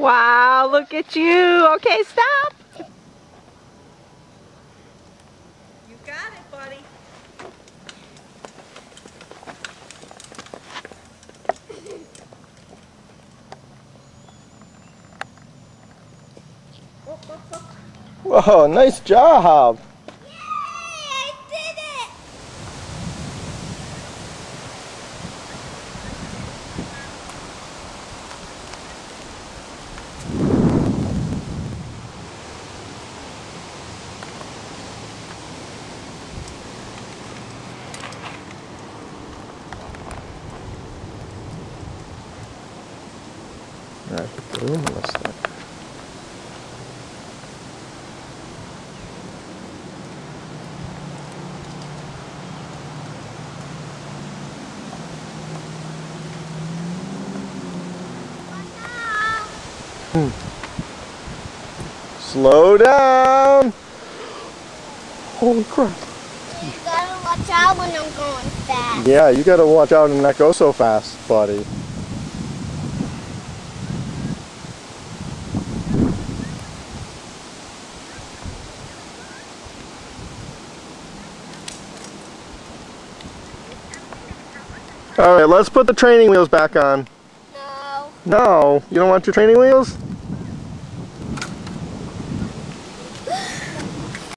Wow, look at you. Okay, stop. You got it, buddy. Whoa, nice job. Yay, I did it. All right, put the room on this thing. Slow down! Holy crap. You gotta watch out when I'm going fast. Yeah, you gotta watch out and not go so fast, buddy. Alright, let's put the training wheels back on. No. No, you don't want your training wheels?